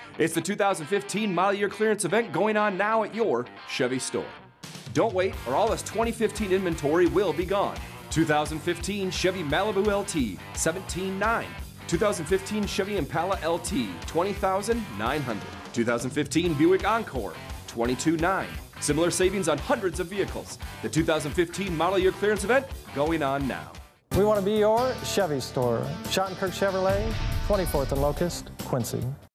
It's the 2015 model year clearance event going on now at your Chevy store. Don't wait, or all this 2015 inventory will be gone. 2015 Chevy Malibu LT, $17,900. 2015 Chevy Impala LT, $20,900. 2015 Buick Encore, $22,900. Similar savings on hundreds of vehicles. The 2015 model year clearance event going on now. We want to be your Chevy store. Schottenkirk Chevrolet, 24th and Locust, Quincy.